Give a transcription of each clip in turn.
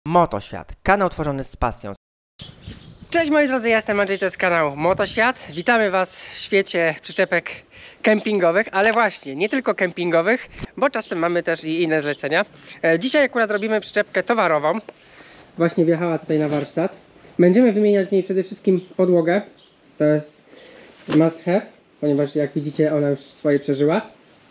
Motoświat, kanał tworzony z pasją. Cześć moi drodzy, ja jestem Andrzej, to jest kanał Motoświat. Witamy Was w świecie przyczepek kempingowych, ale właśnie nie tylko kempingowych, bo czasem mamy też i inne zlecenia. Dzisiaj akurat robimy przyczepkę towarową. Właśnie wjechała tutaj na warsztat. Będziemy wymieniać w niej przede wszystkim podłogę. To jest must have, ponieważ jak widzicie ona już swoje przeżyła.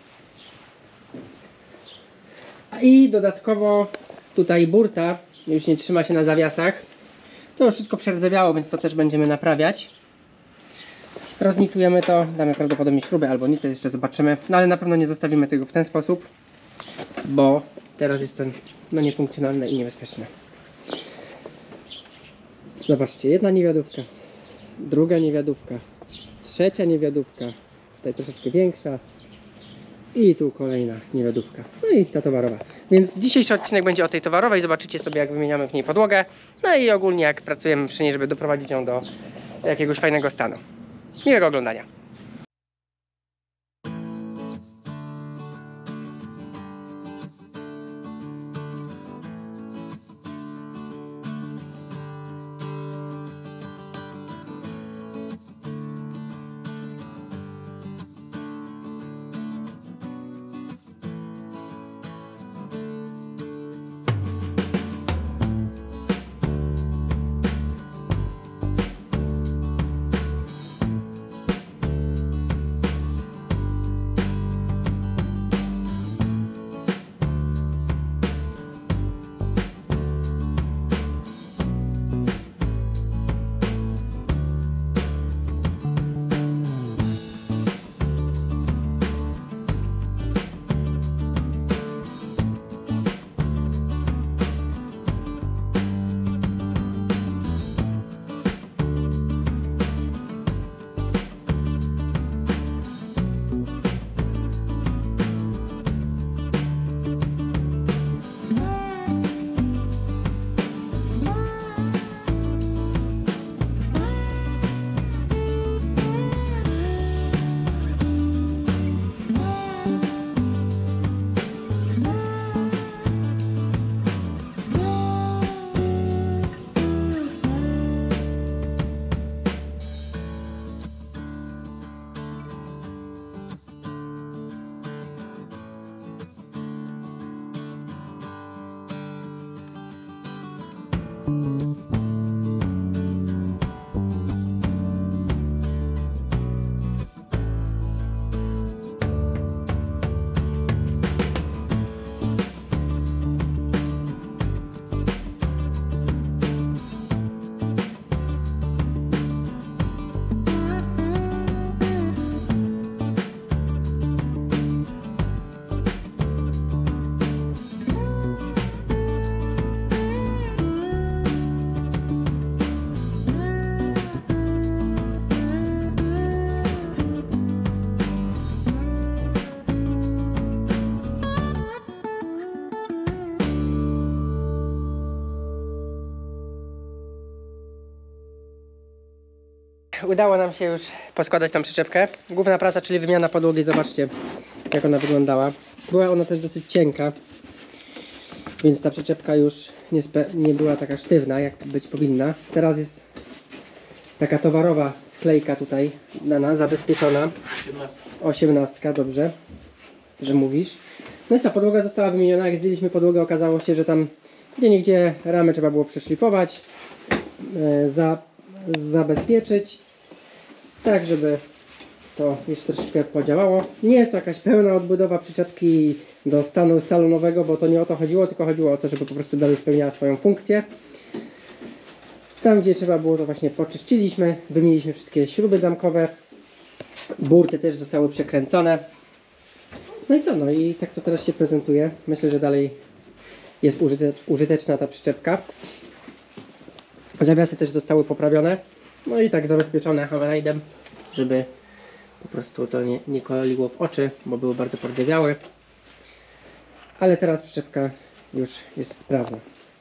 I dodatkowo tutaj burta już nie trzyma się na zawiasach. To już wszystko przerdzewiało, więc to też będziemy naprawiać. Roznitujemy to, damy prawdopodobnie śrubę albo nie, to jeszcze zobaczymy. No ale na pewno nie zostawimy tego w ten sposób, bo teraz jest ten niefunkcjonalny i niebezpieczny. Zobaczcie, jedna niewiadówka, druga niewiadówka, trzecia niewiadówka, tutaj troszeczkę większa i tu kolejna niewiadówka, no i ta towarowa. Więc dzisiejszy odcinek będzie o tej towarowej, zobaczycie sobie jak wymieniamy w niej podłogę, no i ogólnie jak pracujemy przy niej, żeby doprowadzić ją do jakiegoś fajnego stanu. Miłego oglądania. Udało nam się już poskładać tam przyczepkę. Główna praca, czyli wymiana podłogi, zobaczcie jak ona wyglądała. Była ona też dosyć cienka, więc ta przyczepka już nie była taka sztywna jak być powinna. Teraz jest taka towarowa sklejka tutaj dana, zabezpieczona. 18, dobrze, że mówisz. No i co, podłoga została wymieniona. Jak zdjęliśmy podłogę, okazało się, że tam gdzieniegdzie ramy trzeba było przeszlifować, zabezpieczyć, tak żeby to już troszeczkę podziałało. Nie jest to jakaś pełna odbudowa przyczepki do stanu salonowego, bo to nie o to chodziło, tylko chodziło o to, żeby po prostu dalej spełniała swoją funkcję. Tam gdzie trzeba było, to właśnie poczyściliśmy, wymieniliśmy wszystkie śruby zamkowe, burty też zostały przekręcone. No i co, no i tak to teraz się prezentuje. Myślę, że dalej jest użyteczna ta przyczepka. Zawiasy też zostały poprawione, no i tak zabezpieczone hammerheadem, żeby po prostu to nie koliło w oczy, bo były bardzo pordzewiałe. Ale teraz przyczepka już jest sprawna.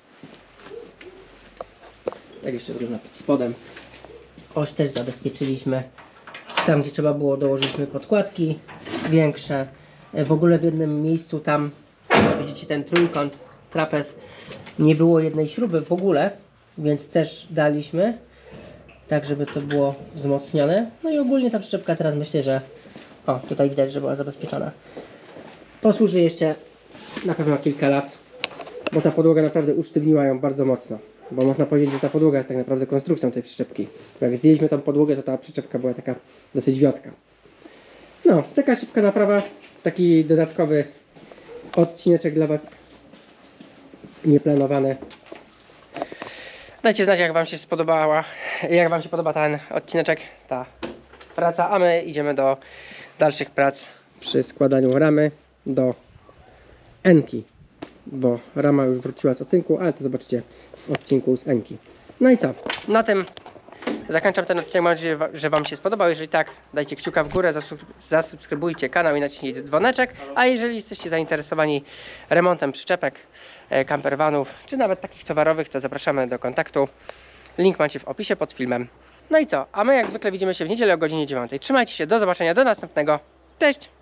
Tak jeszcze wygląda pod spodem. Oś też zabezpieczyliśmy. Tam gdzie trzeba było, dołożyliśmy podkładki większe. W ogóle w jednym miejscu tam widzicie ten trójkąt trapez nie było jednej śruby w ogóle, więc też daliśmy, tak żeby to było wzmocnione. No i ogólnie ta przyczepka teraz myślę, że o, tutaj widać, że była zabezpieczona. Posłuży jeszcze na pewno kilka lat, bo ta podłoga naprawdę usztywniła ją bardzo mocno. Bo można powiedzieć, że ta podłoga jest tak naprawdę konstrukcją tej przyczepki. Bo jak zdjęliśmy tą podłogę, to ta przyczepka była taka dosyć wiotka. No, taka szybka naprawa, taki dodatkowy odcineczek dla Was nieplanowany. Dajcie znać, jak Wam się podoba ten odcineczek, ta praca, a my idziemy do dalszych prac przy składaniu ramy do Enki, bo rama już wróciła z ocynku, ale to zobaczycie w odcinku z Enki. No i co? Na tym zakończam ten odcinek. Mam nadzieję, że Wam się spodobał. Jeżeli tak, dajcie kciuka w górę, zasubskrybujcie kanał i naciśnijcie dzwoneczek. A jeżeli jesteście zainteresowani remontem przyczepek, campervanów, czy nawet takich towarowych, to zapraszamy do kontaktu. Link macie w opisie pod filmem. No i co? A my jak zwykle widzimy się w niedzielę o godzinie 9. Trzymajcie się, do zobaczenia, do następnego. Cześć!